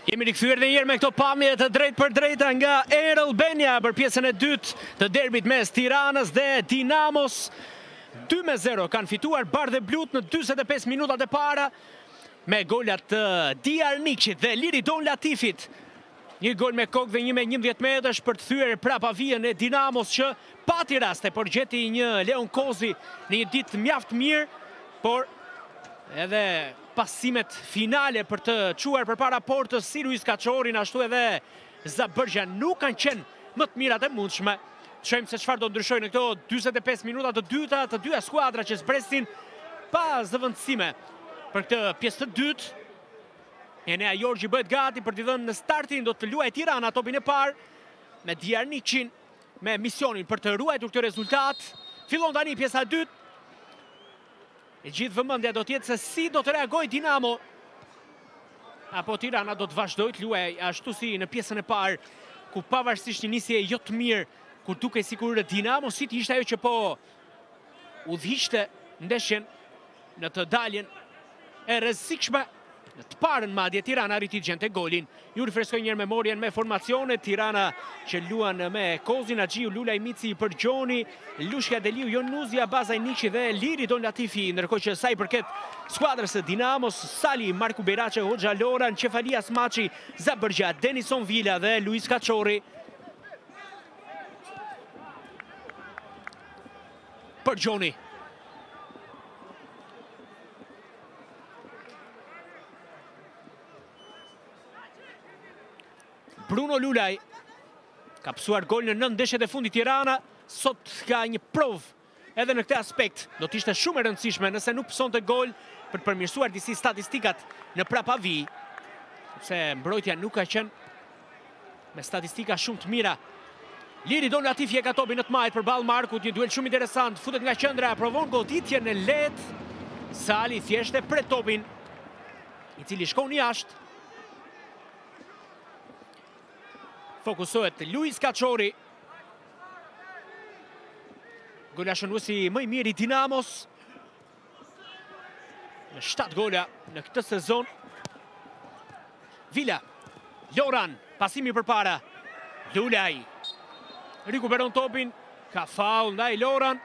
Jemi rikthyer dhe njerë me këto pamje të drejt për drejta nga Air Albania për pjesën e dytë të derbit mes Tiranës dhe Dinamos. 2-0 kanë fituar bardhë dhe blut në 45 minutat e para me golat të Diarniqit dhe Liridon Latifit. Një gol me kokë dhe një me 11 metrash për të thyer prapa vijën e Dinamos që pati raste, por gjeti një Leon Kozi në një ditë mjaft mirë, por edhe pasimet finale për të quar përpara portës si Luis Kaçorin, ashtu edhe Zabërgja nuk kanë qenë më të mirat e mundshme. Shojmë se çfarë do ndryshojë në këto 45 minuta të dyta të dyja skuadra që zbresin pa zëvendësime për këtë pjesë të dytë. Enea Jorgji bëhet gati për t'i dhënë në startin, do të luajë Tirana topin e parë me Diarniqin me misionin për të ruajtur këtë rezultat. Fillon tani pjesa e dytë. E gjithë vëmendja do të jetë se si do të reagojë Dinamo, apo Tirana do të vazhdojë të luajë ashtu si në pjesën e parë, ku pavarësisht një nisje jo të mirë, kur dukej sikur Dinamo City ishte ajo që po udhëhiqte ndeshjen në të daljen e rrezikshme. Në të parën madje Tirana arriti të gjente golin. Ju rifreskoj njërë memorien me formacione. Tirana që luan me Kozin, Agjiu, Lulaj Mici, Përgjoni, Lushka Deliu, Jonuzja, Bazaj Niqi dhe Liridon Latifi. Ndërkohë që sa i përket skuadrës së Dinamos, Sali, Marku Berace, Hoxha Loran, Qefalias Maçi, Zabërgja, Denison Villa dhe Luis Kaçori. Përgjoni. Bruno Lulaj ka pësuar gol në 9 ndeshjet e fundit Tirana, sot ka një provë edhe në këtë aspekt. Do t'ishte shumë e rëndësishme nëse nuk pësonte gol për të përmirësuar disi statistikat në prapavi, sepse mbrojtja nuk ka qenë me statistika shumë të mira. Liridon Latifi e ka topin në të majt përballë Markut, një duel shumë interesant, futet nga qendra, provon goditjen e lehtë. Sali thjesht e pret topin, i cili shkon jashtë. Fokusohet Luis Kaçori. Golashënuesi më i mirë i Dinamos në 7 gola në këtë sezon. Villa, Loran, pasimi përpara. Lulaj rikuperon topin, ka faul ndaj Loran.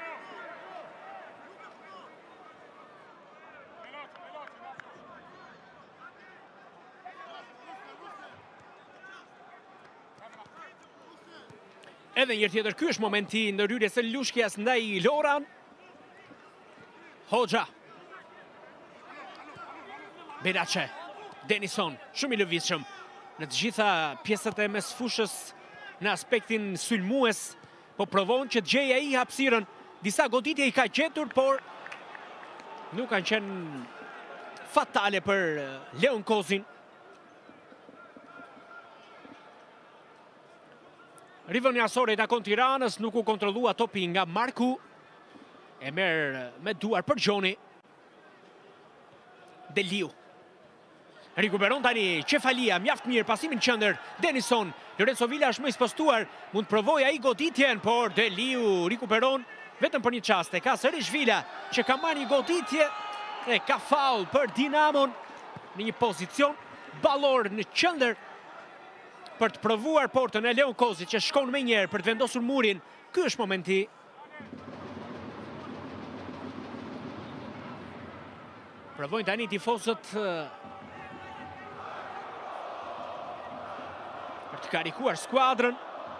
Edhe njërë tjetër, ky është momenti ndërhyrjes së Lushkjas ndaj Loran. Hoxha. Berace. Denison, shumë i lëvizshëm në të gjitha pjesët e mes fushës në aspektin sulmues, po provon që të gjejë ai hapësirën. Disa goditje i ka gjetur, por nuk kanë qenë fatale për Leon Kozin. Rivën jasore i takon Tiranës, nuk u kontrollua topi nga Marku. E merë me duar Përgjoni. Deliu. Rikuperon tani Qefalia, mjaft mirë, pasimin qendër. Denison, Lorenzo Villa është më i spostuar, mund të provojë ai goditjen, por Deliu rikuperon vetëm për një çaste. Ka sërish Villa që ka marrë një goditje e ka faul për Dinamon në një pozicion ballor në qendër për të provuar portën e Leon Kozit që shkon me njerë për të vendosur murin. Ky është momenti. Provojnë tani tifozët për të karikuar skuadrën.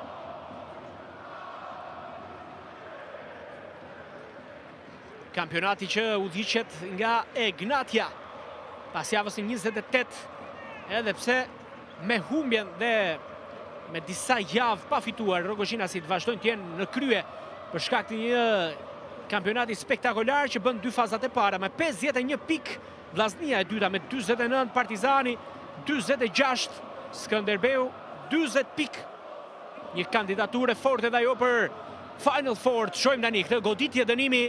Kampionati që udhëhiqet nga Egnatia pas javës 28, edhe pse me humbjen dhe me disa javë pa fituar, Rogozhinasit vazhdojnë të jenë në krye për shkak të një kampionati spektakolar që bën 2 fazat e para me 51 pik, Vllaznia e dyta me 49, Partizani 46, Skënderbeu 40 pik. Një kandidaturë forte dhe ajo për Final Four. Shohim tani këtë goditje dënimi.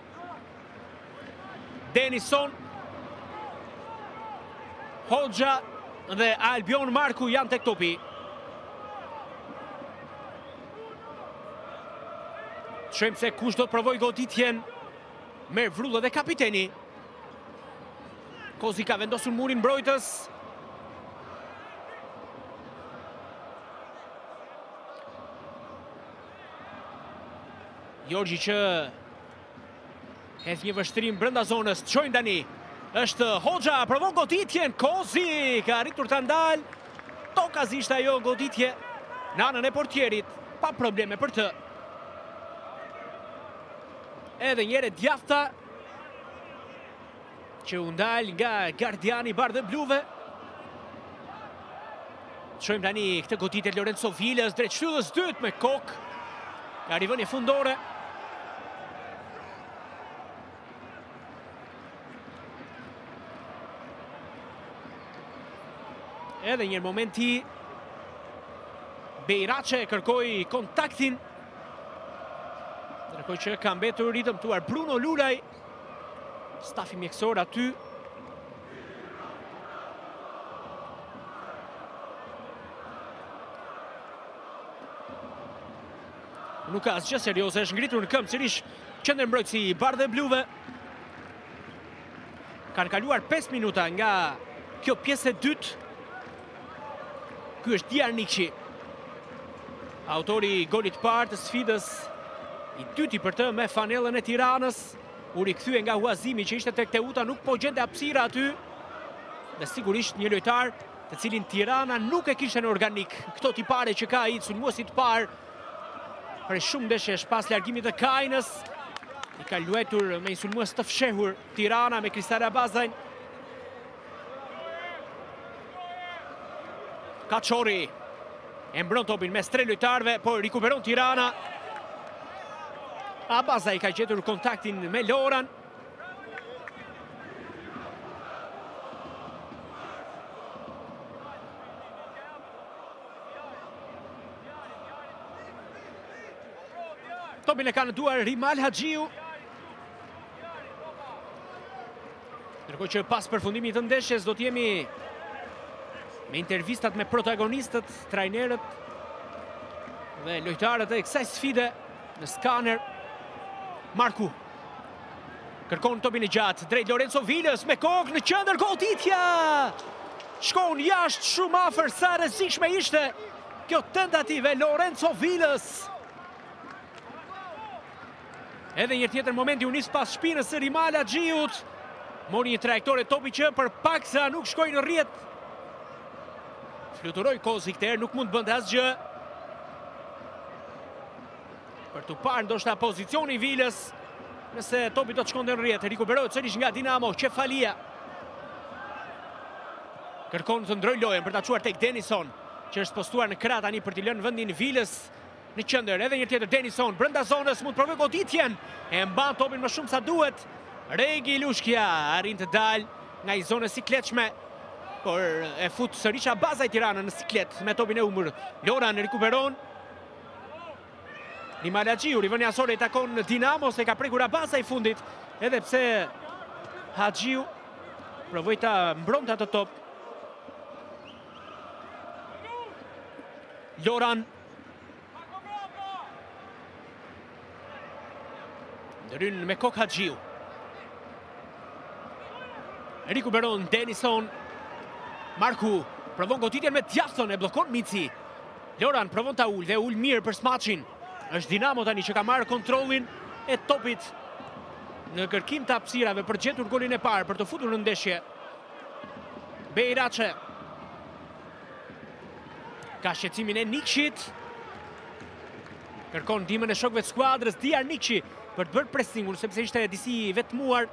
Denison, Hoxha dhe Albion Marku janë tek topi. Shojmë se kush do të provoj goditjen. Merë vrullë dhe kapiteni. Kozi ka vendosur murin mbrojtës. Gjorgji që hedh një vështrim brenda zonës, çojnë tani. Është Hoxha, provon goditjen, Kozi ka arritur ta ndal. Tokazisht ajo goditje në anën e portierit, pa probleme për të. Edhe njëre djafta që u ndal nga gardiani bardhë bluve. Shojmë tani këtë goditje Lorenzo Vilës, drejt shtyllës dytë me kokë. Ka rivënie fundore. Edhe një momenti Bejrace kërkoi kontaktin. Ndërkohë që ka mbetur i dëmtuar Bruno Lulaj. Stafi mjekësor aty. Nuk ka asgjë serioze, është ngritur në këmbë sërish qendërmbrojtësi i bardhë bluve. Kanë kaluar 5 minuta nga kjo pjesë e dytë. Ky është Diar Nikçi, autori i golit parë të sfidës, i dyti për të me fanellën e Tiranës. U rikthye nga huazimi që ishte tek Teuta, nuk po gjente hapësira aty. Dhe sigurisht një lojtar të cilin Tirana nuk e kishte në organik. Këto tipare që ka ai sulmuesit parë për shumë ndeshjesh pas largimit të Kajnës. I ka luajtur me një sulmues të fshehur Tirana me Kristara Bazajn. Kaçori e mbron topin mes tre lojtarëve, por rikuperon Tirana. Abazaj ka gjetur kontaktin me Loran. Topin e ka në duar Rimal Haxhiu. Ndërkohë që pas përfundimit të ndeshjes do t'jemi me intervistat me protagonistët, trajnerët dhe lojtarët e kësaj sfide në skaner. Marku kërkon topin e gjatë drejt Lorenzo Vilës me kokë në qendër, goditja shkon jashtë, shumë afër, sa rrezikshme ishte kjo tentative Lorenzo Vilës. Edhe një tjetër momenti u nis pas shpinës së Rimal Haxhiut. Mori një trajektore topi që për paksa nuk shkoi në rrjet. Fluturoi Kozi këtë herë, nuk mund të bënte asgjë. Për të parë ndoshta pozicioni i Vilës, nëse topi do të shkonte në rrjet. Rikuperohet sërish nga Dinamo, Qefalia. Kërkon të ndroj lojën për ta çuar tek Denison, që është postuar në krah tani për t'i lënë vendin Vilës në qendër. Edhe një tjetër Denison brenda zonës, mund të provojë goditjen. E mban topin më shumë sa duhet. Regi Lushkja arrin të dalë nga i zonë sikletshme, por e fut sërish Abazaj Tirana në siklet me topin e humbur. Loran rikuperon. Rimal Haxhiu, rivënia asore i takon Dinamo, se ka prekur Abazaj fundit, edhe pse Haxhiu provoi ta mbronte atë top. Loran ndryn me kokë Haxhiu. Rikuperon Denison. Marku provon goditjen me djathton, e bllokon Mici. Loran provon ta ul dhe ul mirë për smaçin. Është Dinamo tani që ka marrë kontrollin e topit në kërkim të hapësirave për gjetur golin e parë, për të futur në ndeshje. Bejrace ka shqetësimin e Nikçit. Kërkon ndihmën e shokëve të skuadrës Diar Nikçi për të bërë pressingun, sepse ishte disi i vetmuar.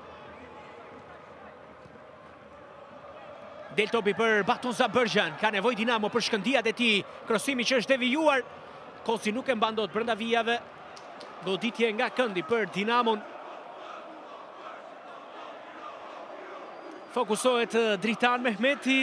Del topi për Baton Zabërgjan, ka nevojë Dinamo për shkëndijat e tij, krosimi që është devijuar. Kosi nuk e mban dot brenda vijave. Goditje nga këndi për Dinamon. Fokusohet Dritan Mehmeti.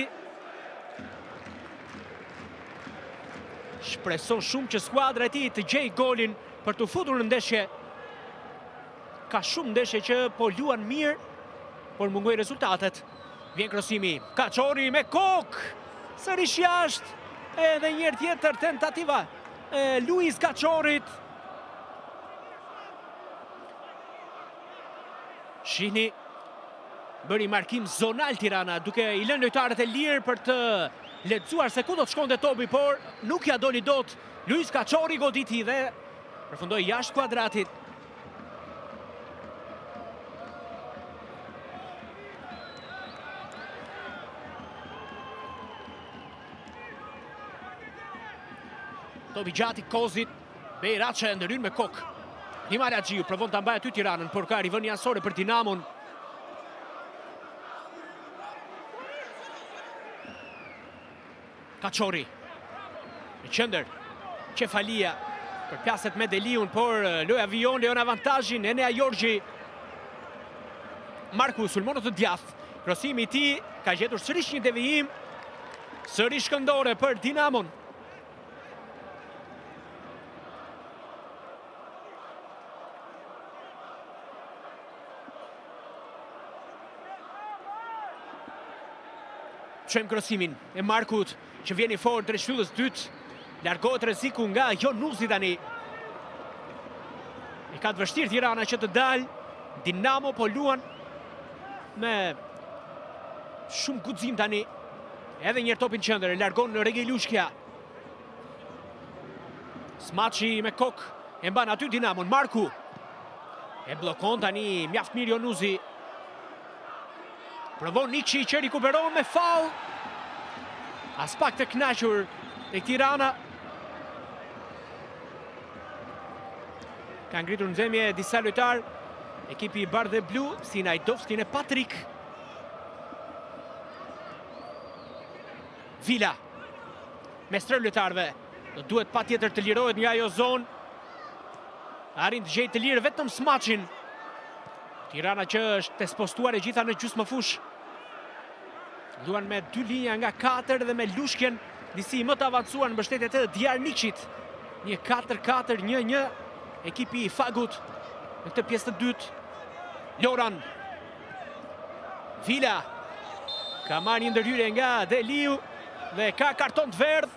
Shpreson shumë që skuadra e tij të gjejë golin për të futur në ndeshje. Ka shumë ndeshje që po luan mirë, por mungojnë rezultatet. Vjen krosimi, Kaçori me kokë, sërish jashtë, edhe një herë tjetër tentativa e Luis Kaçorit. Shihni, bëri markim zonal Tirana, duke i lënë lojtarët e lirë për të lexuar se ku do të shkonte topi, por nuk ja doli dot. Luis Kaçori goditi dhe Përfundoi jashtë kuadratit. Topi gjati Kozit. Bejraçe ndërhyn me kokë. Nimar Agjiu provon ta mbajë aty Tiranën, por ka rivënie ansore për Dinamon. Kaçori. Në qendër. Qefalia përplaset me Deliun, por loja Vion lejon avantazhin. Enea Jorgji. Marku sulmon të djathtë. Krosimi i tij ka gjetur sërish një devijim. Sërish këndore për Dinamon. Qëjmë krosimin e Markut, që vjeni fort drejt shtyllës dytë. Largohet rreziku nga Jonuzi tani. E ka të vështirë Tirana që të dalë. Dinamo po luan me shumë guxim tani. Edhe një topin qendër, e largon në Regi Lushkja. Smaçi me kokë, e mban aty Dinamon. Marku e bllokon tani mjaft mirë Jonuzi. Provon Nikshi që rikuperon me faul. As pak të kënaqur tek Tirana. Ka ngritur në zemje disa lojtar. Ekipi i bardhë dhe blu, si Najdovskin e Patrik. Vila. Me strë lojtarëve. Do duhet patjetër të lirohet nga ajo zonë. Arrin të gjejë të lirë vetëm Smaçin. Tirana që është espostuar e gjitha në gjysmëfush. Luan me 2 linja nga 4 dhe me Lushkjen disi më të avancuar në mbështetje të Djarnikçit. Një 4-4-1-1 ekipi i Fagut në këtë pjesë të dytë. Loran. Vila. Ka marrë një ndërhyrje nga Deliu dhe ka karton të verdh.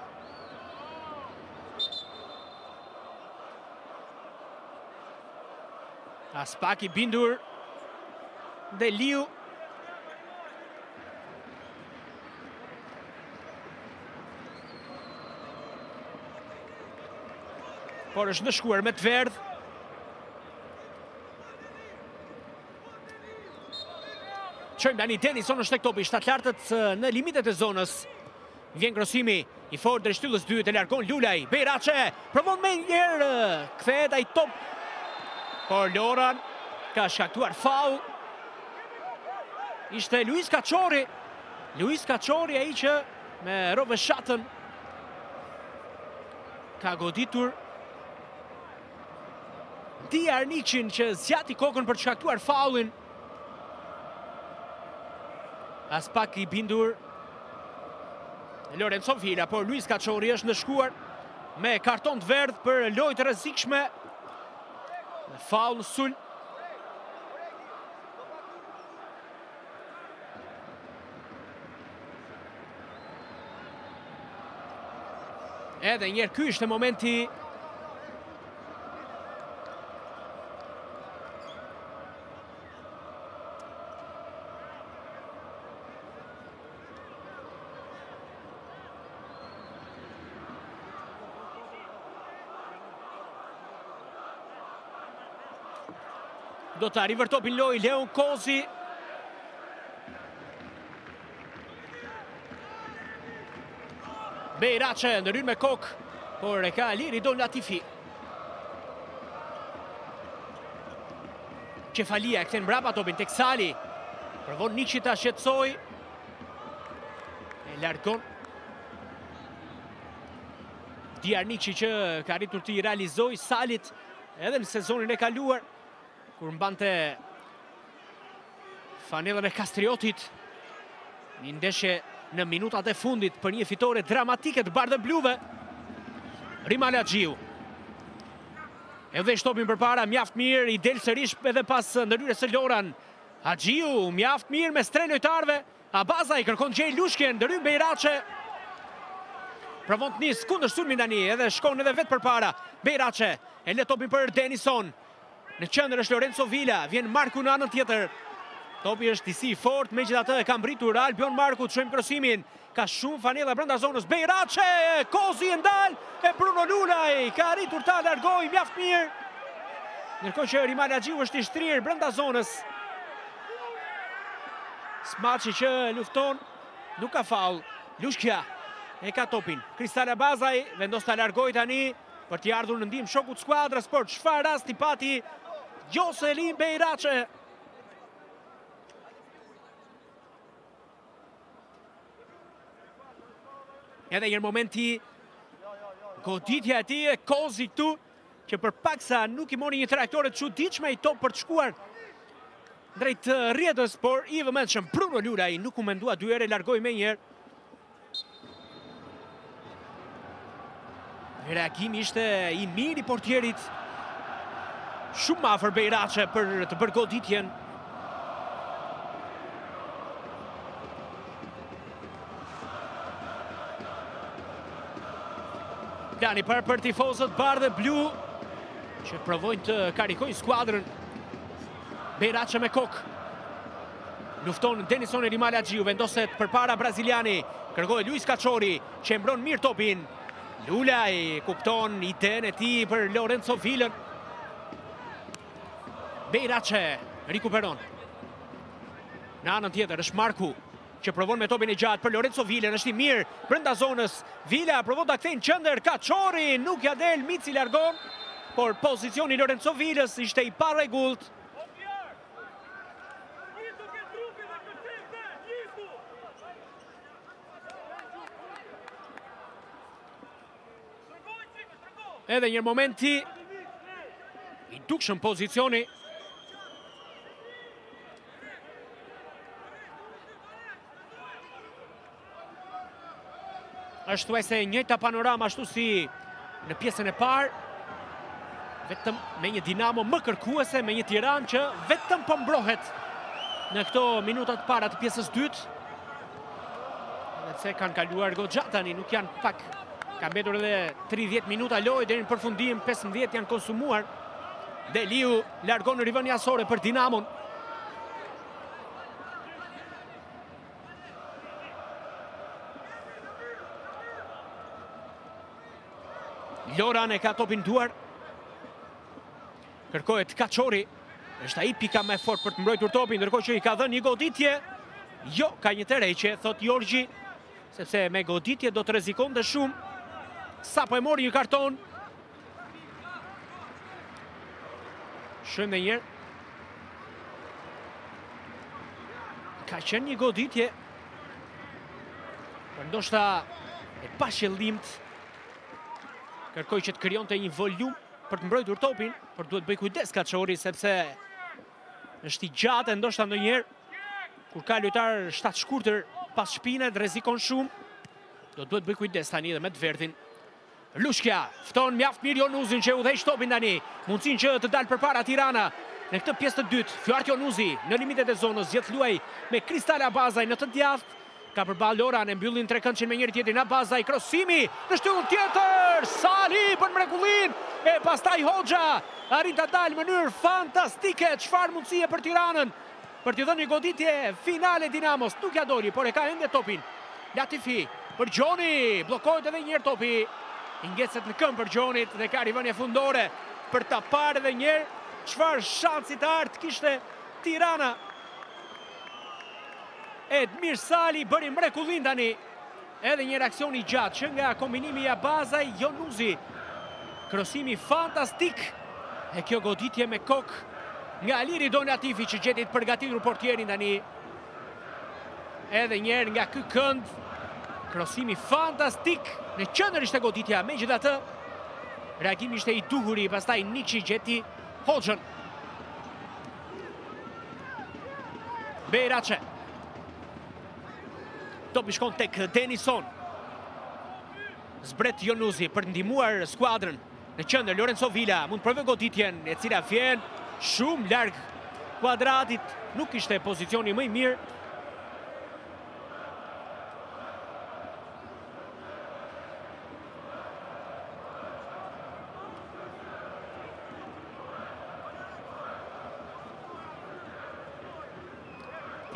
As pak i bindur Deliu. Por është ndëshkuar me të verdh. Qëjmë tani Denison është tek topi, shtatlartët në limitet e zonës. Vjen krosimi i fort drejt shtyllës dytë, e largon Lulaj. Bejraçe provon me njerë, kthehet ai top. Por Loran ka shkaktuar faul. Ishte Luis Kaçori. Luis Kaçori ai që me roveshatën ka goditur Djarnikçin që zgjati kokën për të shkaktuar faulin. As pak i bindur Lorenzo Vila, por Luis Kaçori është ndëshkuar me karton të verdh për lojë të rrezikshme. Faul në sul. Edhe njerë ky ishte momenti do të rivërtopin loj Leon Kozi. Bejraçe ndërhyn me kokë, por e ka liri Don Latifi. Qefalia e kthen mbrapa topin tek Sali. Provon Nikshi ta shqetësoj. E largon Djarnikçi që ka arritur të i realizoj Salit edhe në sezonin e kaluar, kur mbante fanellën e Kastriotit. Një ndeshje në minutat e fundit për një fitore dramatike të bardhë bluve. Rimal Agjiu. E dhe shtopin për para, mjaft mirë, i del sërish edhe pas ndërhyrjes së Loran. Agjiu, mjaft mirë me stre lojtarëve. Abaza i kërkon gjej Lushkjen, ndërhyn Bejraçe. Provon të nis kundër sulmin tani, edhe shkon edhe vetë për para. Bejraçe e le topin për Denison. Në qendër është Lorenzo Vila, vjen Marku në anën tjetër. Topi është disi fort, megjithatë e ka mbritur Albion Marku të shojmë krosimin. Ka shumë fanella brenda zonës. Bejraçe, Kozi e ndal e Bruno Lulaj ka arritur ta largojë mjaft mirë. Ndërkohë që Rimali Axhiu është i shtrirë brenda zonës. Smaçi që lufton, nuk ka faul. Lushkja e ka topin. Kristal Abazaj vendos ta largojë tani për t'i ardhur në ndihmë shokut skuadrës, por çfarë rasti pati Joselin Bejraçe. Edhe një momenti goditja e tij e Kozi këtu, që për paksa nuk i mori një trajektore të çuditshme i top për të shkuar drejt rrjedhës, por i vëmendshëm Bruno Lulaj nuk u mendua dy herë, largoi më njëherë. Reagimi ishte i mirë i portierit. Shumë afër Bejraçe për të bërë goditjen. Plani për tifozët bardhë dhe blu që provojnë të karikojnë skuadrën. Bejraçe me kokë. Lufton Denison e Rimali Axhiu, vendoset përpara braziliani. Kërkoi Luis Cachori që e mbron mirë topin. Lulaj kupton idenë e tij për Lorenzo Vilën. Bejraçe rikuperon. Në anën tjetër është Marku që provon me topin e gjatë për Lorenzo Vilën, është i mirë brenda zonës. Vila provon ta kthejë në qendër, Cachori nuk ja del, Mici largon, por pozicioni Lorenzo Vilës ishte i parregullt. Edhe një momenti i dukshëm pozicioni. Ashtu e se njëjta panorama ashtu si në pjesën e parë, vetëm me një Dinamo më kërkuese, me një Tiranë që vetëm po mbrohet në këto minutat para të pjesës dytë. Edhe pse kanë kaluar goxha tani, nuk janë pak. Ka mbetur edhe 30 minuta lojë deri në përfundim, 15 janë konsumuar. Deliu largon në rivën jasore për Dinamon. Loran e ka topin duar. Kërkohet Cachori. Është ai pika më fort për të mbrojtur topin, ndërkohë që i ka dhënë një goditje. Jo, ka një tërheqje, thot Jorgji, sepse me goditje do të rrezikonte shumë. Sapo e mori një karton. Shumë dhe njerë. Ka qenë një goditje. Për ndoshta e pa qëllimt. Kërkoj që të krijonte një volum për të mbrojtur topin, por duhet bëj kujdes Cachori sepse është i gjatë, ndoshta ndonjëherë kur ka lojtar shtat shkurtër pas shpinët rrezikon shumë. Do duhet bëj kujdes tani edhe me të verdhin. Lushkja fton mjaft mirë Jonuzin që udhëheq topin tani. Mundësinë që të dalë përpara Tirana në këtë pjesë të dytë. Fjuart Jonuzi në limitet e zonës, zgjedh luaj me Kristal Abazaj në të djathtë. Ka përballë Loran, e mbyllin trekëndshën me njëri tjetrin. Abazaj, krosimi në shtyllën tjetër. Sali për mrekullin e pastaj Hoxha arrin ta dalë në mënyrë fantastike. Çfarë mundësie për Tiranën për t'i dhënë një goditje finale Dinamos. Nuk ja doli, por e ka ende topin. Latifi për Gjoni, bllokohet edhe një herë topi. I ngecet në këmbë për Gjonit dhe ka rivënie fundore për ta parë edhe një herë çfarë shansi të artë kishte Tirana. Edmir Sali bëri mrekullin tani. Edhe një reakcion i gjatë që nga kombinimi i Abazaj Jonuzi. Krosimi fantastik. E kjo goditje me kokë nga Aliri Donatifi që gjeti të përgatitur portierin tani. Edhe njerë nga ky kënd. Krosimi fantastik. Në qendër ishte goditja, megjithatë reagimi ishte i duhuri, pastaj Niçi gjeti Hoxhën. Bejraçe. Topi shkon tek Denison. Zbret Jonuzi për të ndihmuar skuadrën. Në qendër Lorenzo Villa mund të provojë goditjen, e cila vjen shumë larg kuadratit. Nuk ishte pozicioni më i mirë.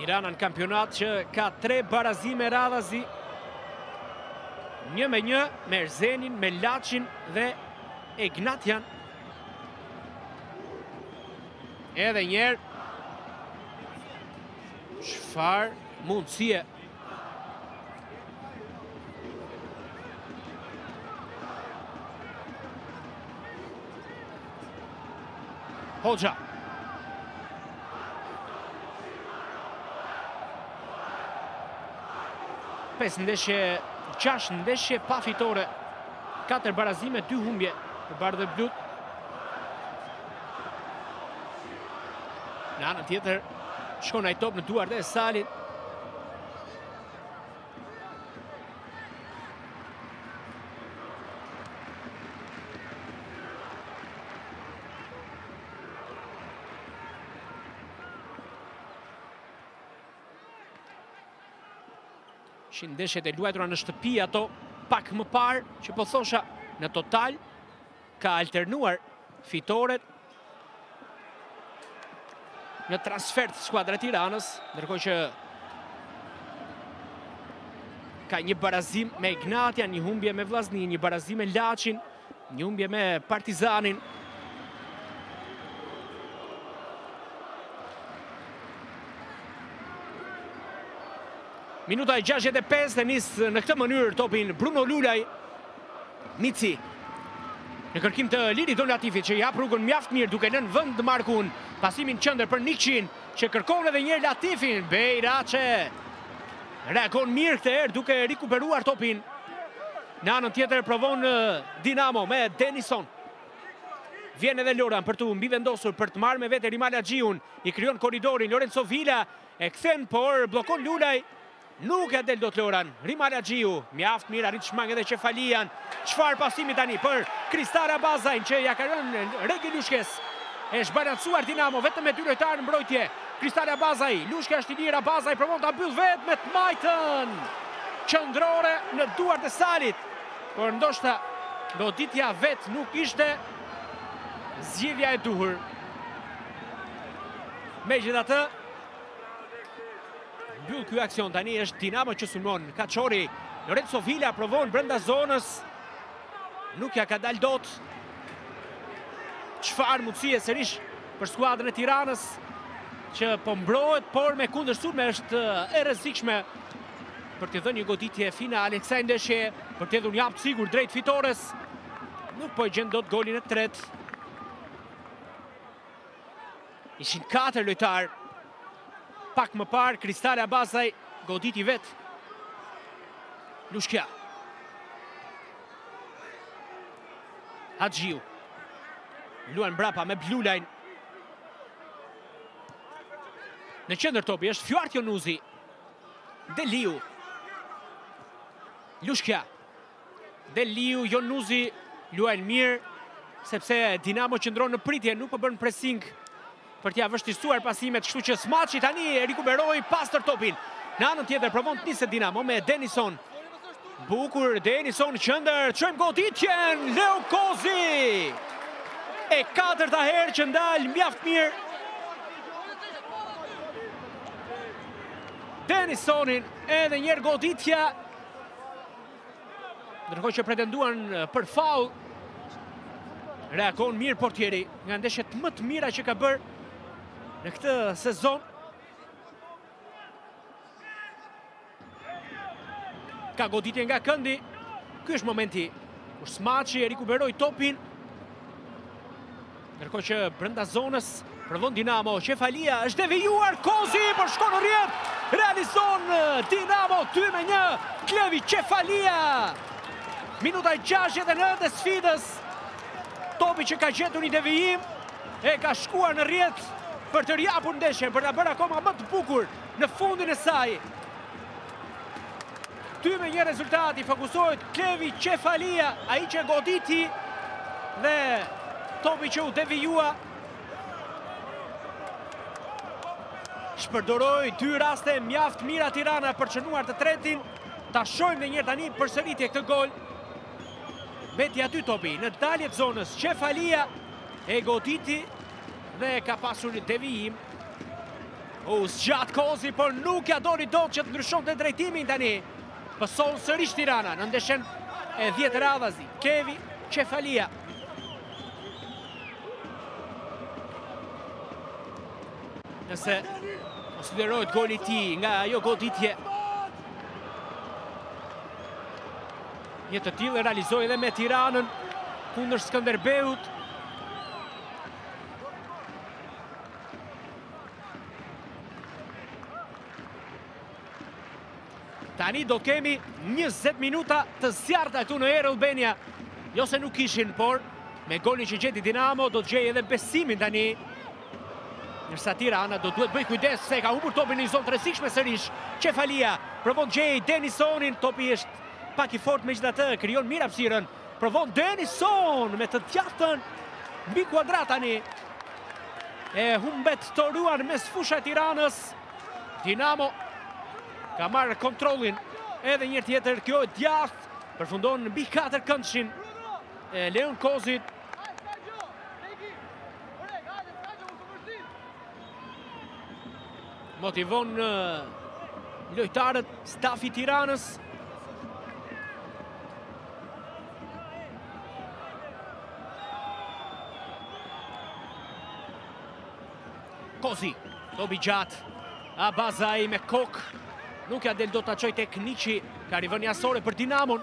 Tirana në kampionat që ka 3 barazime radhazi. 1-1 me Erzenin, me Laçin dhe Egnatian. Edhe njerë, çfarë mundësie. Hoxha. Pesë ndeshje, 6 ndeshje pa fitore. 4 barazime, 2 humbje për Bardhë Blut. Në anën tjetër, shkon ai top në duart e Salit. Ndeshjet e luajtura në shtëpi ato pak më parë, që po thosha në total ka alternuar fitoret në transfert skuadra e Tiranës, ndërkohë që ka një barazim me Ignatian, një humbje me Vllaznin, një barazim me Laçin, një humbje me Partizanin. Minuta e 65 dhe nisë në këtë mënyrë topin Bruno Lulaj. Mici në kërkim të Lirit Don Latifit që i hap rrugën mjaft mirë duke lënë vend markun. Pasimin qendër për Nikçin që kërkon edhe një herë Latifin. Bejraçe reagon mirë këtë herë duke rikuperuar topin. Në anën tjetër provon Dinamo me Denison. Vjen edhe Loran për të mbi vendosur për të marrë me vete Rimal Axhiun. I krijon korridorin Lorenzo Villa, e kthen por bllokon Lulaj. Nuk e del dot Loran. Rimal Axhiu mjaft mirë arrit shmang edhe Qefalian. Çfarë pasimi tani për Kristal Abazajn që ja ka rënë Regi Lushkes. E zbalancuar Dinamo vetëm me 2 lojtarë në mbrojtje. Kristal Abazaj, Lushka është i lirë, Abazaj provon ta mbyll vetë me të majtën qendrore në duart e Salit. Por ndoshta goditja vet nuk ishte zgjedhja e duhur. Megjithatë, mbyll ky aksion tani është Dinamo që sulmon. Kaçori, Lorenzo Villa provon brenda zonës. Nuk ja ka dalë dot. Çfarë mundësie sërish për skuadrën e Tiranës që po mbrohet, por me kundërshtume është e rrezikshme për të dhënë një goditje finale kësaj ndeshje, për të dhënë jap sigur drejt fitores. Nuk po e gjen dot golin e tretë. Ishin 4 lojtar. Pak më parë Kristal Abazaj goditi vet. Lushkja. Axhiu. Luan mbrapa me Blulajn. Në qendër topi është Fjart Jonuzi. Deliu. Lushkja. Deliu, Jonuzi luajnë mirë, sepse Dinamo qëndron në pritje, nuk po bën pressing për t'ia vështirësuar pasimet, kështu që Smaçi tani e rikuperoi pastër topin. Në anën tjetër provon të nisë Dinamo me Denison. Bukur Denison qendër, çojmë goditjen, Leo Kozi. E 4-ta herë që ndal mjaft mirë. Denisonin edhe njerë goditja. Ndërkohë që pretenduan për faul. Reagon mirë portieri, nga ndeshjet më të mira që ka bërë në këtë sezon. Ka goditje nga këndi. Ky është momenti kur Smaçi e rikuperoi topin. Ndërkohë që brenda zonës provon Dinamo. Qefalia është devijuar, Kozi por shkon në rrjet. Realizon Dinamo 2-1. Klevi Qefalia. Minuta 69 e sfidës. Topi që ka gjetur një devijim e ka shkuar në rrjet për të rjapur ndeshjen, për ta bërë akoma më të bukur në fundin e saj. 2-1 rezultati, fokusohet Klevi Qefalia, ai që goditi dhe topi që u devijua. Shpërdoroi 2 raste mjaft mira Tirana për çënuar të tretin. Ta shohim edhe një herë tani përsëritje këtë gol. Beti aty topi në dalje të zonës. Qefalia e goditi dhe ka pasur devijim. Zgjat kozi, por nuk ja doli dot që të ndryshonte drejtimin tani. Pëson sërish Tirana në ndeshjen e 10 radhazi. Kevi Çefalia. Nëse konsiderohet goli i tij nga ajo goditje, një të tillë realizoi edhe me Tiranën kundër Skënderbeut. Tani do kemi 20 minuta të zjarrta këtu në Air Albania. Jo se nuk ishin, por me golin që gjeti Dinamo do të gjejë edhe besimin tani. Ndërsa Tirana do duhet bëj kujdes se ka humbur topin në një zonë të rrezikshme sërish. Çefalia provon gjej Denisonin, topi është pak i fortë megjithatë, krijon mirë hapësirën. Provon Denison me të djathtën mbi kuadrat tani. E humbet toruan mes fusha e Tiranës. Dinamo ka marrë kontrollin edhe një tjetër, kjo e djathtë, përfundon mbi 4 këndshin e Leon Kozit. Motivon lojtarët, stafi Tiranës. Kozi, dobi gjatë, Abazaj me kokë. Nuk ja del do të qoj tek Niqi, ka rivën jasore për Dinamon.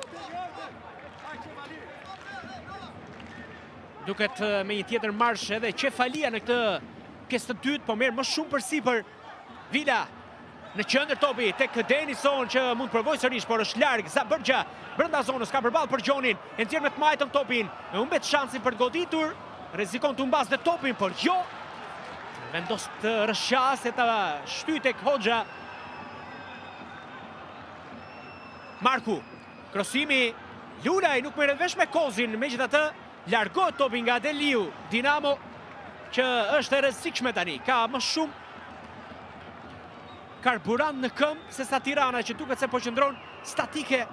Duket me një tjetër marsh edhe Çefalia në këtë pjesë të dytë, po merr më shumë përsipër. Vila në qendër topi tek Denison që mund të provojë sërish, por është larg. Zabërgja brenda zonës ka përballë për Gjonin, e nxjerr me të majtën topin, e humbet shansin për të goditur, rrezikon të humbasë topin, por jo. Vendos të rëshqas e të shty tek Hoxha. Marku, krosimi, Lulaj nuk merret vesh me Kozin, megjithatë largohet topi nga Deliu. Dinamo që është e rrezikshme tani, ka më shumë karburant në këmbë se sa Tirana që duket se po qëndron statike.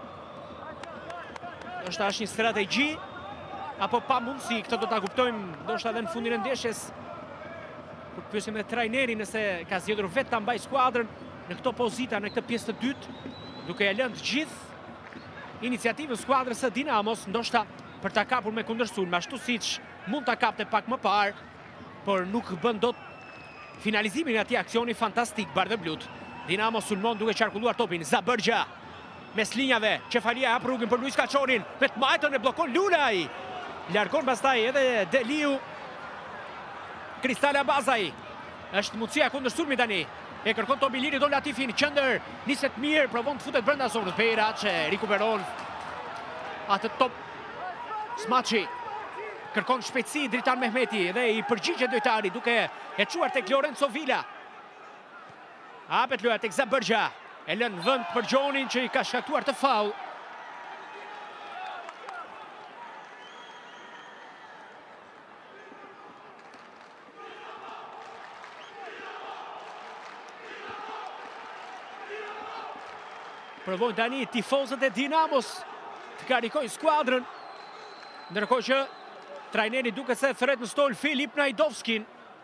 Ndoshta është një strategji apo pa mundësi, këtë do ta kuptojmë ndoshta edhe në fundin e ndeshjes. Kur pyesim edhe trajnerin nëse ka zgjedhur vetë ta mbajë skuadrën në këto pozita, në këtë pjesë të dytë, duke e lënë të gjithë iniciativën skuadrës së Dinamos, ndoshta për ta kapur me kundërshtuar, ashtu siç mund ta kapte pak më parë, por nuk bën dot finalizimin e atij aksioni fantastik bardhëblut. Dinamo sulmon duke qarkulluar topin. Zabërgja mes linjave, Çefalia hap rrugën për Luis Kaçonin, me të majtën e bllokon Lulaj. Largon pastaj edhe Deliu. Kristal Abazaj. Është mundësia kundërshtuar tani. E kërkon topi liri Don Latifin, qendër, niset mirë, provon të futet brenda zonës. Bejraçe rikuperon atë top. Smaçi kërkon shpejtësi Dritan Mehmeti dhe i përgjigjet lojtari duke e çuar tek Lorenzo Villa. Hapet loja tek Zabërgja. E lën vend për Gjonin që i ka shkaktuar të faull. Provojnë tani tifozët e Dinamos të karikojnë skuadrën, ndërkohë që trajneri duke se thret në stol Filip Najdovskin.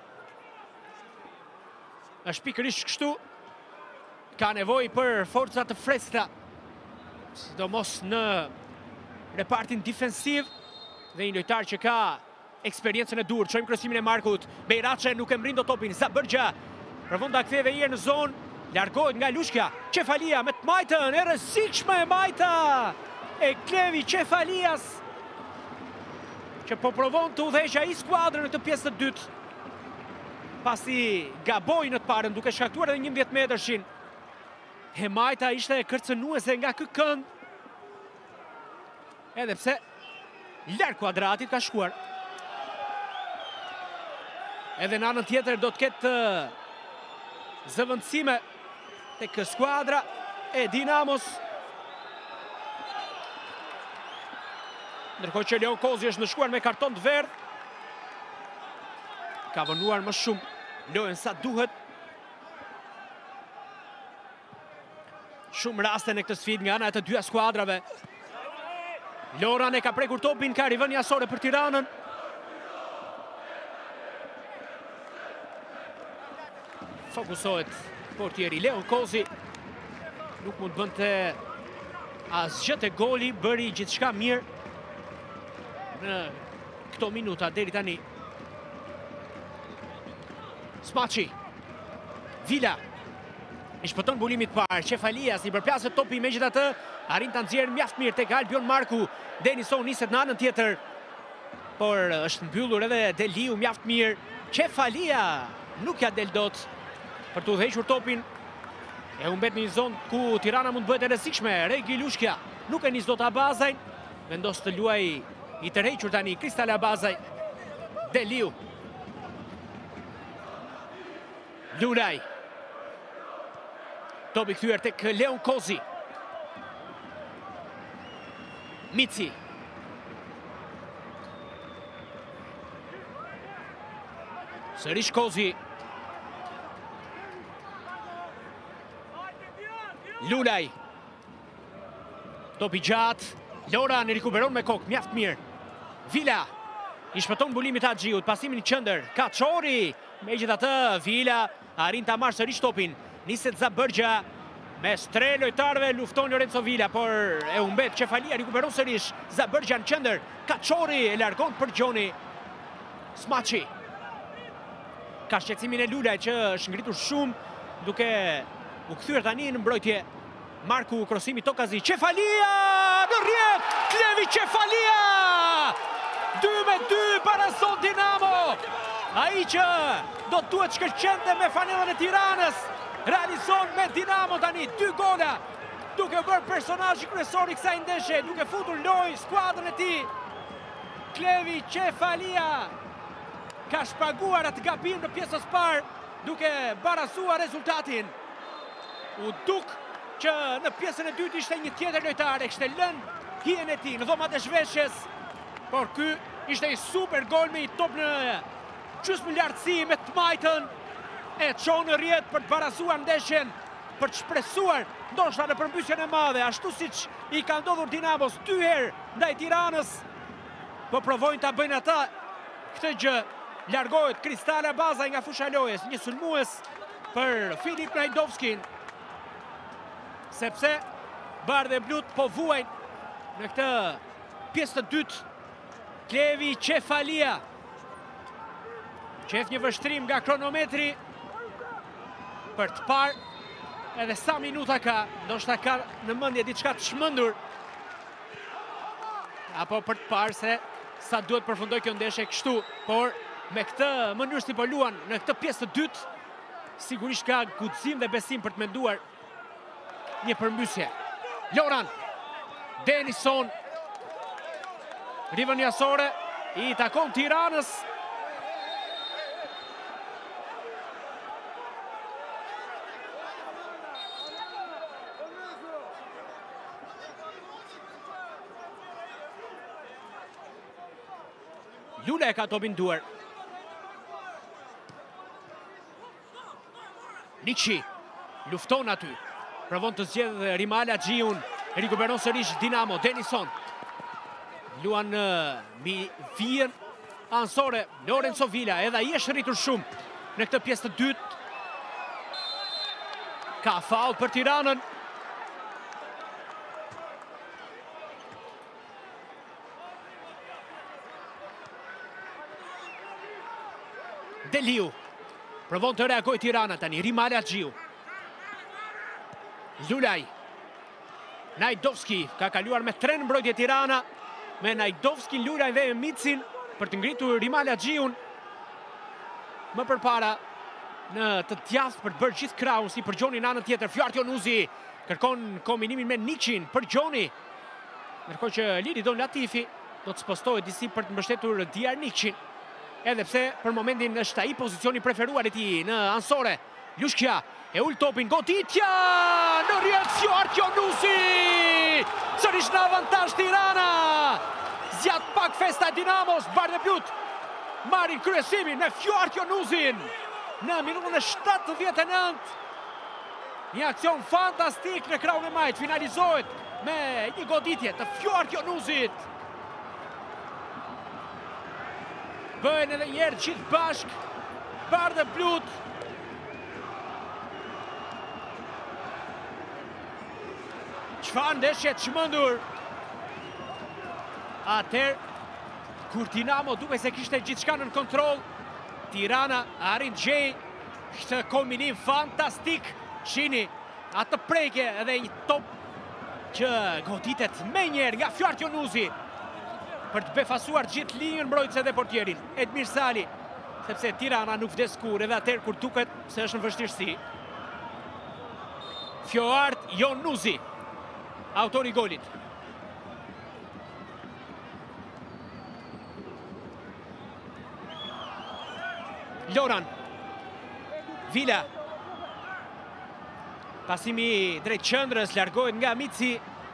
Është pikërisht kështu, ka nevojë për forca të freskëta, sidomos në repartin defensiv, dhe një lojtar që ka eksperiencën e dur. Çojmë krosimin e Markut, Bejraçe nuk e mbrin dot topin. Zabërgja provon ta kthejë edhe herë në zonë. Largohet nga Lushka, Çefalia me të majtën, e rrezikshme e majta e Klevi Çefalias, që po provon të udhëheqë ai skuadrën në këtë pjesë të dytë. Pasi gaboi në të parën duke shkaktuar edhe 11 metërshin. E majta ishte kërcënuese nga ky kënd. Edhe pse larg kuadratit ka shkuar. Edhe në anën tjetër do të ketë zëvendësime tek skuadra e Dinamos. Ndërkohë që Leon Kozi është ndëshkuar me karton të verdh. Ka vënuar më shumë lojën sa duhet. Shumë raste në këtë sfidë nga ana e të dyja skuadrave. Loran e ka prekur topin, ka rivën jasore për Tiranën. Fokusohet portieri Leon Kozi. Nuk mund bënte asgjë te goli, bëri gjithçka mirë në këto minuta deri tani. Smaçi. Vila. I shpëton bulimit parë, Qefalias i përplaset topi, megjithatë arrin ta nxjerrë mjaft mirë tek Albion Marku. Denison niset në anën tjetër, por është mbyllur edhe Deliu mjaft mirë. Qefalia nuk ja del dot për të udhëhequr topin. E humbet në një zonë ku Tirana mund bëhet e rrezikshme. Regi Lushkja nuk e nis dot Abazaj. Vendos të luaj i tërhequr tani Kristal Abazaj. Deliu. Lulaj. Topi kthyer tek Leon Kozi. Mici. Sërish Kozi. Lulaj. Topi gjatë. Loran i rikuperon me kokë, mjaft mirë. Vila. I shpëton bulimit Haxhiut, pasimin i qendër. Kaçori. Megjithatë, Vila arrin ta marrë sërish topin. Niset Zabërgja. Mes tre lojtarëve lufton Lorenzo Vila, por e humbet. Qefalia rikuperon sërish. Zabërgja në qendër. Kaçori e largon për Gjoni. Smaçi. Ka shqetësimin e Lulaj që është ngritur shumë, duke u kthyer tani në mbrojtje. Marku, krosimi Tokazi. Qefalia në rrjet. Klevi Qefalia. 2-2 para Son Dinamo. Ai që do të duhet shkëlqente me fanellën e Tiranës. Realizon me Dinamo tani 2 gola, duke bërë personazhi kryesor i kësaj ndeshje, duke futur lojë skuadrën e tij. Klevi Qefalia ka shpaguar atë gabim në pjesën e parë, duke barazuar rezultatin. U duk që në pjesën e dytë ishte një tjetër lojtar, e kishte lënë hijen e tij në dhomat e zhveshjes, por ky ishte një super gol me i top në gjysmë lartësi me të majtën. E qonë në rjetë për të barazuar ndeshjen, për të shpresuar ndoshta në përmbysjen e madhe, ashtu siç i ka ndodhur Dinamos 2 herë ndaj Tiranës. Po provojnë ta bëjnë ata këtë gjë. Largohet Kristal Abazaj nga fusha e lojës, një sulmues për Filip Najdovskin, sepse bardhë e blut po vuajnë në këtë pjesë të dytë. Klevi Qefalia qef një vështrim nga kronometri për të parë edhe sa minuta ka, ndoshta ka në mendje diçka të çmendur, apo për të parë se sa duhet përfundoj kjo ndeshje kështu, por me këtë mënyrë si po luan në këtë pjesë të dytë, sigurisht ka guxim dhe besim për të menduar një përmbysje. Loran, Denison, rivën jasore, i takon Tiranës. Lulaj ka topin duar. Niqi lufton aty. Provon të zgjedhë Rimal Haxhiun. Rikuperon sërish Dinamo. Denison. Luan në mbi vijën anësore. Lorenzo Vila. Edhe ai është rritur shumë në këtë pjesë të dytë. Ka faul për Tiranën. Deliu. Provon të reagoj Tirana tani. Rimal Haxhiu. Lulaj. Najdovski ka kaluar me 3 në mbrojtje Tirana, me Najdovskin, Lulaj dhe Micin për të ngritur Rimal Haxhiun më përpara në të djathtë për të bërë gjithë krahun si për Gjoni në anën tjetër. Fjartjon Uzi kërkon kombinimin me Niqin për Gjoni, ndërkohë që Liri Don Latifi do të spostohet disi për të mbështetur Diar Niqin, edhe pse për momentin është ai pozicioni preferuar i tij në ansore. Lushkja e ul topin, goditja në rrjet, Fjartjon Uzi! Sërish në avantazh Tirana! Zjat pak festa Dinamos, bardhë e blut marrin kryesimin me Fjartjon Uzin në minutën e 79. Një aksion fantastik në krahun e majt, finalizohet me një goditje të Fjartjon Uzit. Bëhen edhe njerë gjithë bashk, bardhë e blut çfarë ndeshje të çmendur. Atëherë kur Dinamo duke se kishte gjithçka në kontroll, Tirana arrin gjej këtë kombinim fantastik. Shini atë preke edhe një top që goditet me njerë nga Fjart Jonuzi për të befasuar gjithë linjën mbrojtëse dhe portierin Edmir Sali, sepse Tirana nuk vdes kur, edhe atëherë kur duket se është në vështirësi. Fjart Jonuzi, autori golit. Loran, Vila, pasimi drejt qendrës, largohet nga Mici.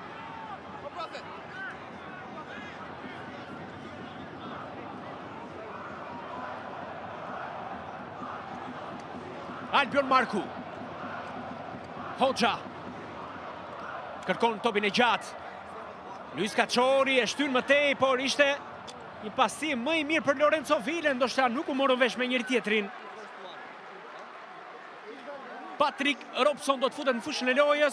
Albion Marku, Hoxha, kërkon topin e gjatë. Luis Kaçori e shtyn më tej, por ishte një pasim më i mirë për Lorenzo Vile, ndoshta nuk u morën vesh me njëri tjetrin. Patrick Robson do të futet në fushën e lojës.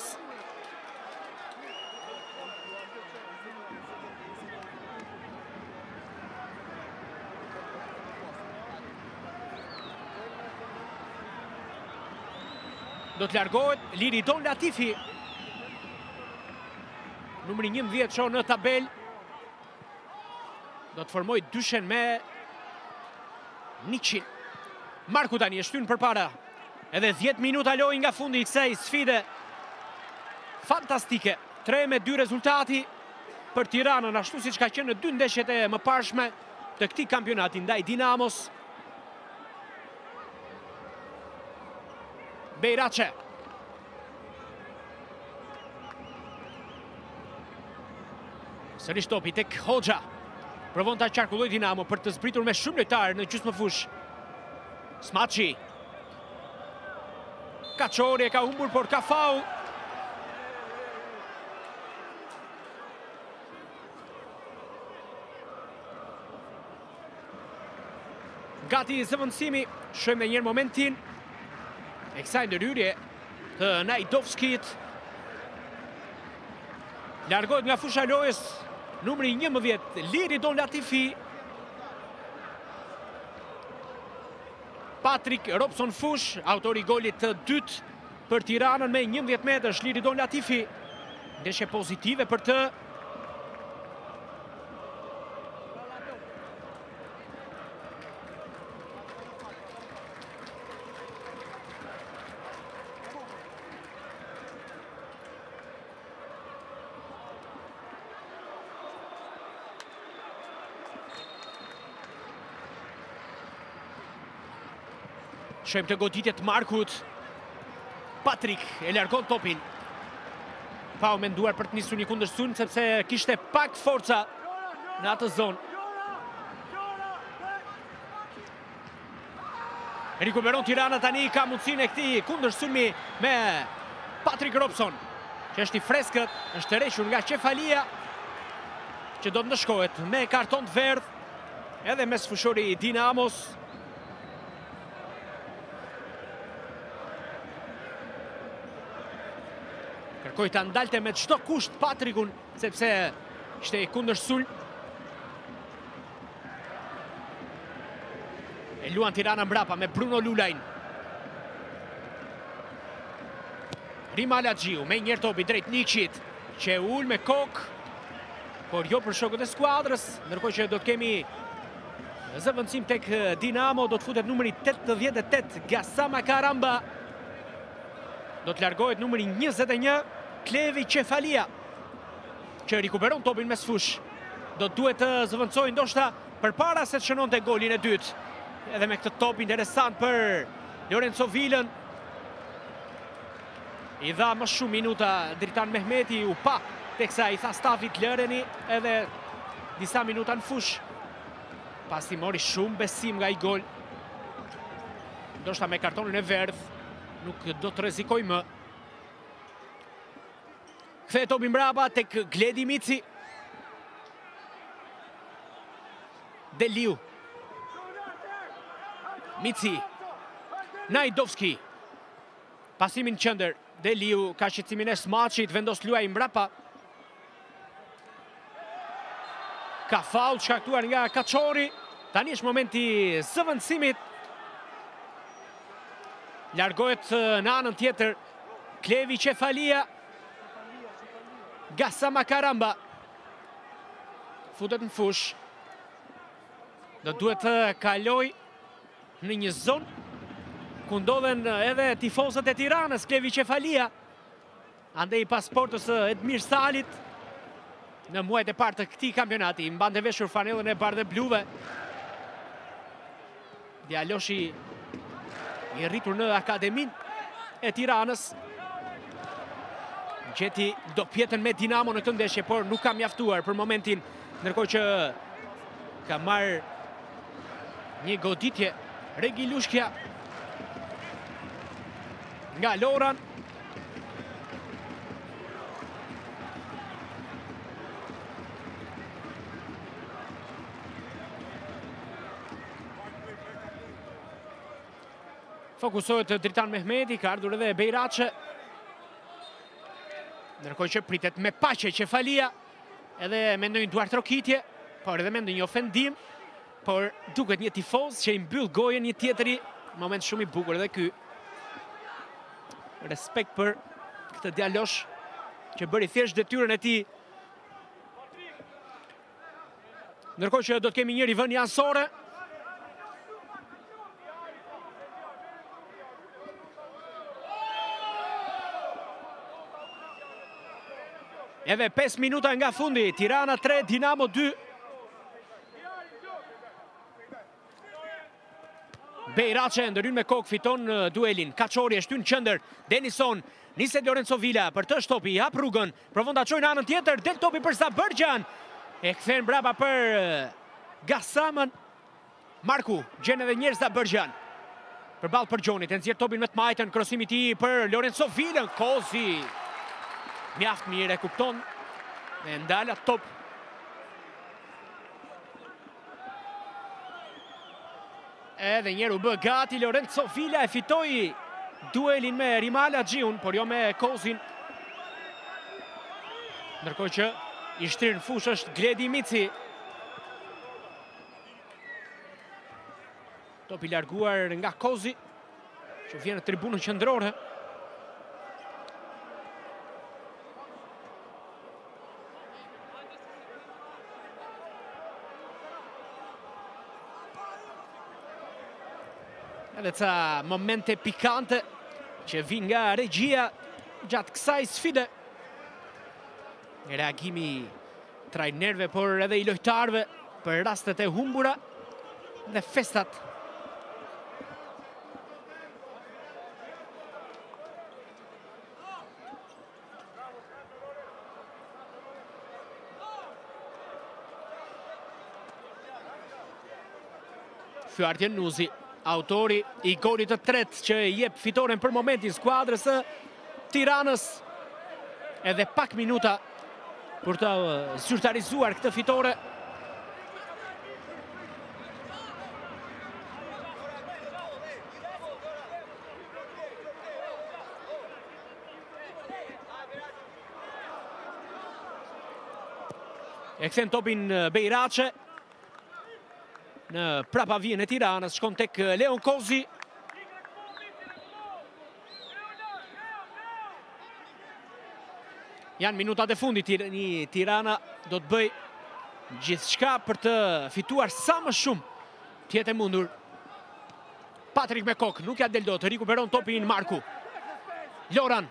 Do të largohet Liridon Latifi. Numri 11 shoh në tabel. Do të formoj dyshen me Niçin. Marku tani e shtyn përpara. Edhe 10 minuta lojë nga fundi i kësaj sfide fantastike. 3-2 rezultati për Tiranën, ashtu siç ka qenë në dy ndeshjet e mëparshme të këtij kampionati ndaj Dinamos. Bejraçe. Sërish topi tek Hoxha. Provon ta qarkulloj Dinamo për të zbritur me shumë lojtarë në gjysmëfushë. Smaçi. Kaçori e ka humbur, por ka faul. Gati zëvendësimi, shohim edhe një herë momentin e kësaj ndërhyrje të Najdovskit. Largohet nga fusha e lojës numri 11, Liridon Latifi. Patrick Robson fush, autori golit të dytë për Tiranën me 11 metësh, Liridon Latifi. Ndeshje pozitive për të. Shohim të goditjet Markut. Patrick e largon topin. Pa u menduar për të nisur një kundërshtim sepse kishte pak forca në atë zonë. Rikuperon Tirana tani, ka mundësinë e këtij kundërshtymi me Patrick Robson, që është i freskët, është të rreshur nga Qefalia, që do të ndëshkohet me karton të verdh edhe mes fushori i Dinamos. Kërkoj të ndalte me çdo kusht Patrickun, sepse ishte i kundërsul. E luan Tirana mbrapa me Bruno Lulajn. Rima Lagjiu me njërë topi drejt Niçit, që ul me kokë, por jo për shokët e skuadrës, ndërkohë që do të kemi zëvendësim tek Dinamo, do të futet numri 88, Gassama Karamba. Do të largohet numri 21, Klevi Qefalia, që rikuperon topin mes fush. Do duhet të zëvendësoj ndoshta përpara se të shënonte golin e dytë. Edhe me këtë top interesant për Lorenzo Vilën. I dha më shumë minuta Dritan Mehmeti, u pa teksa i tha stafit lëreni edhe disa minuta në fush. Pasi mori shumë besim nga i gol. Ndoshta me kartonin e verdh nuk do të rrezikoj më. Kthehet topi mbrapa tek Gledi Mici. Deliu. Mici. Najdovski. Pasimin qëndër. Deliu ka shqetësimin e Smaçit, vendos luaj mbrapa. Ka faul shkaktuar nga Kaçori. Tani është momenti i zëvendësimit. Largohet në anën tjetër Klevi Qefalia. Gassama Karamba. Futet në fush. Do duhet të kaloj në një zonë ku ndodhen edhe tifozët e Tiranës. Klevi Qefalia. Andej pasportës Edmir Salit në muajt e parë të këtij kampionati. Mbante veshur fanellën e bardhë bluve. Djaloshi i rritur në akademin e Tiranës. Gjeti do pjetën me Dinamo në këtë ndeshje, por nuk ka mjaftuar për momentin, ndërkohë që ka marrë një goditje Regi Lushkja nga Loran. Fokusohet Dritan Mehmeti, ka ardhur edhe Bejraçe. Ndërkohë që pritet me paqe Qefalia, edhe me ndonjë duartrokitje, por edhe me ndonjë ofendim, por duket një tifoz që i mbyll gojën një tjetëri. Moment shumë i bukur edhe ky. Respekt për këtë djalosh që bëri thjesht detyrën e tij. Ndërkohë që do të kemi një rivënie ansore. Edhe 5 minuta nga fundi, Tirana 3, Dinamo 2. Bejraçe ndërhyn me kokë, fiton duelin. Kaçori e shtyn qendër. Denison, niset Lorenzo Villa për të shtopi, hap rrugën. Provon ta çojë në anën tjetër, del topi për Zabërgjan. E kthen brapa për Gassamën. Marku gjen edhe një herë Zabërgjan. Përballë për Gjonit, e nxjerr topin me të majtën, krosimi i tij për Lorenzo Villën. Kozi mjaft mirë e kupton e ndala top. Edhe njerë u bë gati Lorenzo Villa, e fitoi duelin me Rimala Gjiun, por jo me Kozin. Ndërkohë që i shtirë në fush është Gledi Mici. Top i larguar nga Kozi, që vjen në tribunën qendrore. Edhe ca momente pikante që vin nga regjia gjatë kësaj sfide. Reagimi trajnerëve, por edhe i lojtarëve për rastet e humbura dhe festat. Fyardjen Nuzi, autori i golit të tretë që jep fitoren për momentin skuadrës së Tiranës. Edhe pak minuta për të zyrtarizuar këtë fitore. E kthen topin Bejraçe në prapavijën e Tiranës, shkon tek Leon Kozi. Janë minutat e fundit, Tirana do të bëj gjithçka për të fituar sa më shumë. Tjetë e mundur. Patrik me kokë, nuk ja del dot, rikuperon topin Marku. Loran.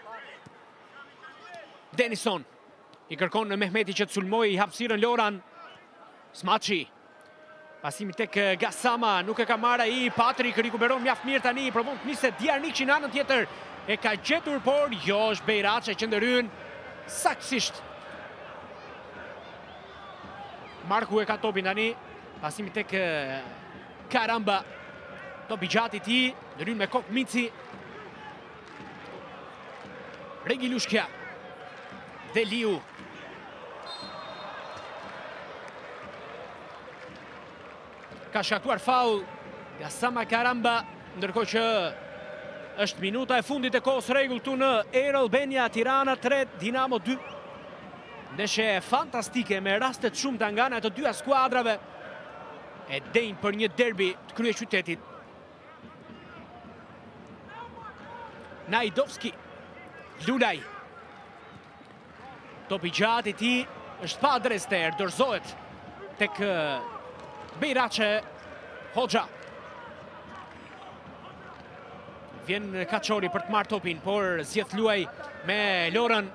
Denison. I kërkon në Mehmeti që të sulmoj i hapësirën Loran. Smaçi. Pasimi tek Gassama, nuk e ka marrë ai. Patrik rikuperon mjaft mirë tani, provon të nisë Djarniçi në anën tjetër. E ka gjetur, por jo, është Bejraçe që ndërhyn saktësisht. Marku e ka topin tani. Pasimi tek Karamba. Topi gjatë i tij, ndërhyn me kokë Mici. Regi Lushkja. Deliu. Ka shkaktuar faul Gassama Karamba, ndërkohë që Është minuta e fundit e kohës rregull këtu në Air Albania Tirana 3 Dinamo 2. Ndeshje fantastike me rastet shumta nga ana e të dyja skuadrave. E denjë për një derbi të kryeqytetit. Najdovski, Lulaj. Topi gjatë i tij është pa adresë, dorëzohet tek Bejraçe Hoxha. Vjen Kaçori për të marrë topin, por zgjedh luaj me Loren.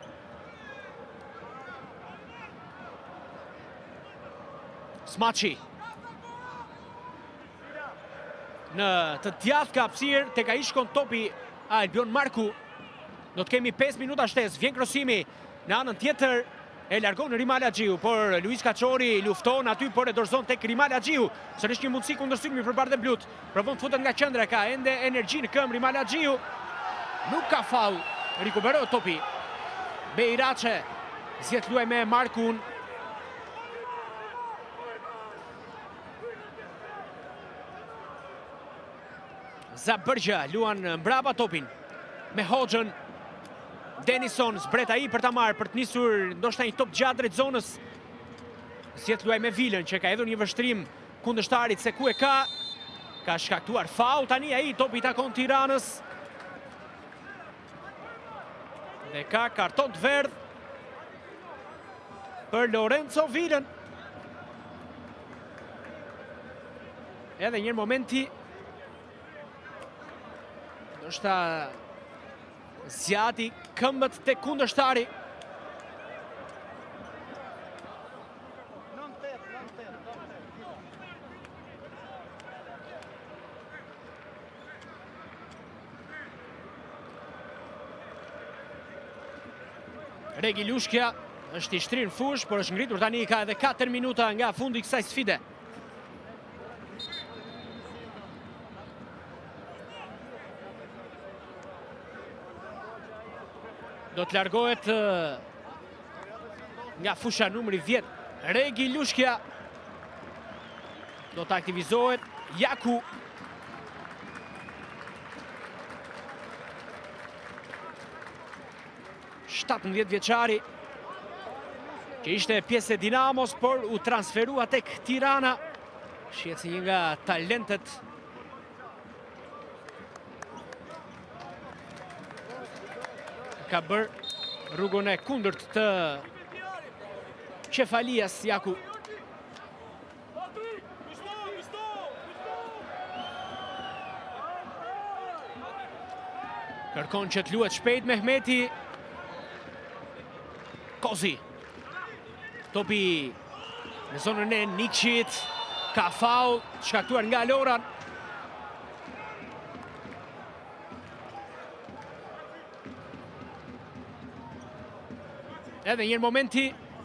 Smaçi. Në të djathtë ka hapësirë, tek ai shkon topi Albion Marku. Do të kemi 5 minuta shtesë, vjen krosimi në anën tjetër, e largon Rimal Haxhiu, por Luis Kaçori lufton aty, por e dorëzon tek Rimal Haxhiu. Sërish një mundësi kundërshtypimi për Bardhe Blut. Provon të futet nga qendra, ka ende energji në këmbë Rimal Haxhiu. Nuk ka faul, rikuperohet topi. Bejraçe zgjedh luaj me Markun. Zabërgja luan mbrapa topin me Hoxhën. Denison zbret ai për ta marrë, për të nisur ndoshta një top gjatë drejt zonës. Zgjedh luaj me Vilën, që ka hedhur një vështrim kundërshtarit se ku e ka. Ka shkaktuar faul tani ai, topi i takon Tiranës. Dhe ka karton të verdh për Lorenzo Vilën. Edhe një momenti ndoshta zjati këmbët tek kundërshtari. Regi Lushkja është i shtrirë në fush, por është ngritur tani, ka edhe 4 minuta nga fundi i kësaj sfide. Do të largohet nga fusha numri 10. Regi Lushkja do të aktivizohet. Jaku. Shtatëmbëdhjetë vjeçari, që ishte pjesë e Dinamos, por u transferua tek Tirana. Shihet si një nga talentet ka bërë rrugën e kundërt të Qefalias Jaku. Kërkon që të luhet shpejt Mehmeti. Kozi. Topi në zonën e Nikçit. Ka faul shkaktuar nga Loran. Edhe një momenti.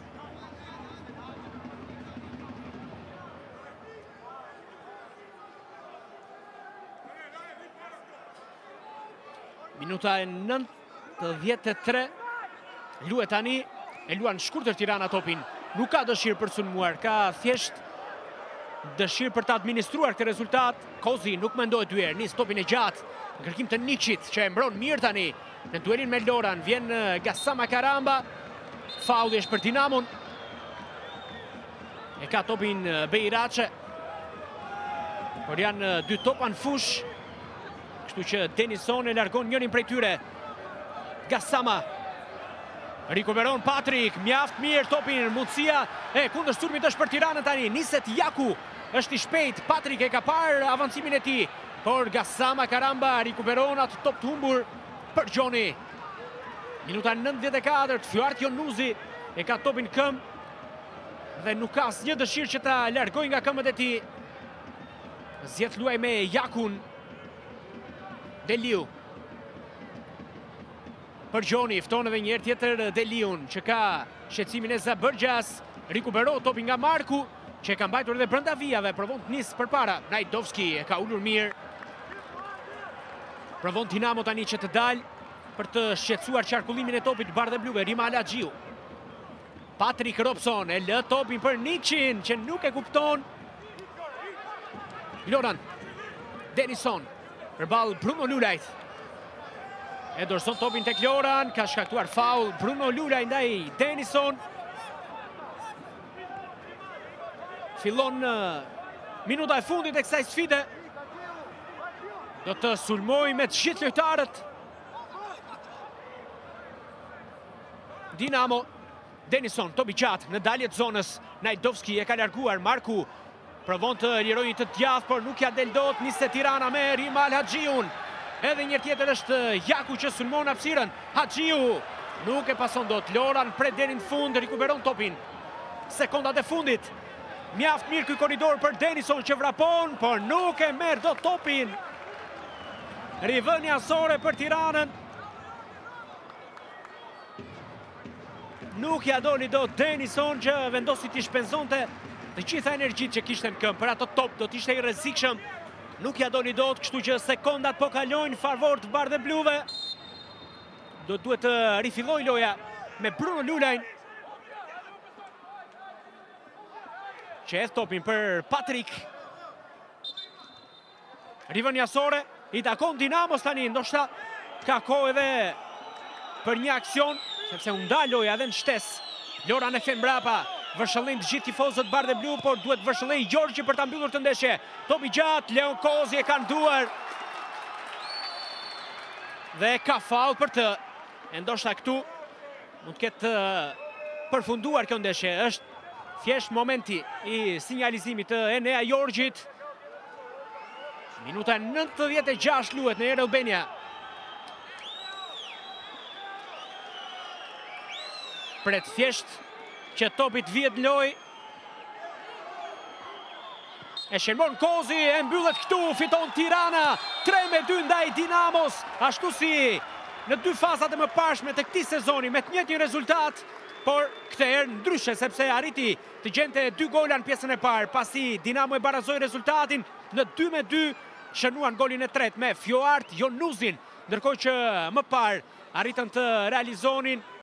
Minuta e 93. Luhet tani. E luan shkurtër Tirana topin. Nuk ka dëshirë për sulmuar. Ka thjesht dëshirë për të administruar këtë rezultat. Kozi nuk mendohet dyer. Nis topin e gjatë. Në kërkim të Nikçit, që e mbron mirë tani. Në duelin me Loran. Vjen Gassama Karamba. Faulli është për Dinamon. E ka topin Bejraçe. Por janë 2 topa në fush. Kështu që Denison e largon njërin prej tyre. Gassama. Rikuperon Patrik, mjaft mirë topin, mundësia e kundërshturmit është për Tiranën tani. Niset Jaku, është i shpejt, Patrik e ka parë avancimin e tij. Por Gassama Karamba rikuperon atë top të humbur për Gjoni. Minuta 94, Fyart Jonuzi e ka topin këmbë dhe nuk ka asnjë dëshirë që ta largojë nga këmbët e tij. Zgjedh luaj me Jakun. Deliu. Për Gjoni, fton edhe një herë tjetër Deliun, që ka shqetësimin e Zabërgjas. Rikupero topin nga Marku, që e ka mbajtur edhe brenda vijave. Provon të nisë përpara. Najdovski e ka ulur mirë. Provon Dinamo tani që të dalë për të shqetësuar qarkullimin e topit Bardhe Bluve. Rimal Haxhiu. Patrik Robson e lë topin për Nikçin, që nuk e kupton. Loran. Denison. Përballë Bruno Lulajt. E dorëson topin tek Loran, ka shkaktuar faul Bruno Lulaj ndaj Denison. Fillon minuta e fundit e kësaj sfide. Do të sulmoj me të gjithë lojtarët. Dinamo, Denison, topi gjatë në dalje të zonës. Najdovski e ka larguar, Marku provon të lirojë të djathtë, por nuk ja del dot. Niste Tirana me Rimal Haxhiun. Edhe një tjetër është Jaku që sulmon hapësirën. Haxhiu nuk e pason dot. Loran pret deri në fund, rikuperon topin. Sekondat e fundit. Mjaft mirë ky korridor për Denison që vrapon, por nuk e merr dot topin. Rivënia sore për Tiranën. Nuk ja doli dot Denison që vendosi t'i shpenzonte të gjitha energjitë që kishte në këmbë për ato top, do t'ishte i rrezikshëm. Nuk ja doli dot, kështu që sekondat po kalojnë favor të bardhë bluve. Duhet të rifilloj loja me Bruno Lulaj, që hedh topin për Patrik. Rivënia sore i takon Dinamos tani, ndoshta ka kohë edhe për një aksion, sepse u nda loja edhe në shtesë. Loran e fen mbrapa, vërshëllin të gjithë tifozët bardhë blu, por duhet vërshëllin Gjorgji për ta mbyllur të ndeshje. Topi gjatë, Leon Kozi e ka nduar. Dhe ka faul për të. E ndoshta këtu mund të ketë përfunduar kjo ndeshje. Është thjesht momenti i sinjalizimit të Enea Gjorgjit. Minuta 96 luhet në Erel Benja. Pret thjesht që topi të vihet në lojë. E shërmon Kozi, e mbyllet këtu, fiton Tirana. 3-2 ndaj Dinamos, ashtu si në dy fazat e mëparshme të këtij sezoni me të njëjtin rezultat, por këtë herë ndryshe sepse arriti të gjente 2 gola në pjesën e parë, pasi Dinamo e barazoi rezultatin në 2-2, shënuan golin e tretë me Fjoart Jonuzin, ndërkohë që më parë arritën të realizonin